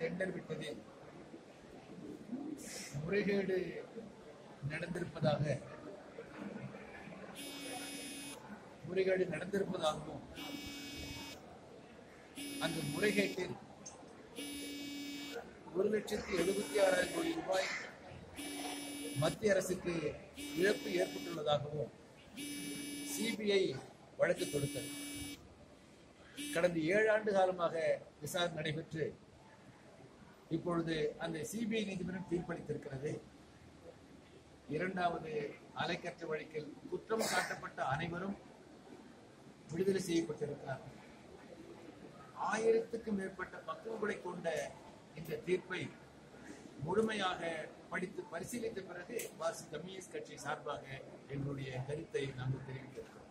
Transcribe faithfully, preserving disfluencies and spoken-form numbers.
Tender விட்டதில் முறைகேடு நடந்திருப்பதாக முறைகேடு நடந்திருப்பதாகவும் அந்த முறைகேட்டில் ஒரு லட்சத்தி எழுபத்தி ஆறாயிரம் கோடி ரூபாய் மத்திய அரசுக்கு இழப்பு ஏற்பட்டுள்ளதாகவும் சிபிஐ வழக்கு தொடுத்தது. கடந்த ஏழு ஆண்டு காலமாக விசாரணை நடைபெற்று இப்பொழுது அந்த சிபிஐ நீதிமன்றம் தீர்ப்பளித்திருக்கிறது. இரண்டாவது அலைக்கற்ற வழக்கில் குற்றம் சாட்டப்பட்ட அனைவரும் விடுதலை செய்யப்பட்டிருக்கிறார்கள். ஆயிரத்துக்கும் மேற்பட்ட பக்கங்களை கொண்ட இந்த தீர்ப்பை முழுமையாக படித்து பரிசீலித்த பிறகு மார்க்சிஸ்ட் கம்யூனிஸ்ட் கட்சி சார்பாக எங்களுடைய கருத்தை நாங்கள் தெரிவித்திருக்கிறோம்.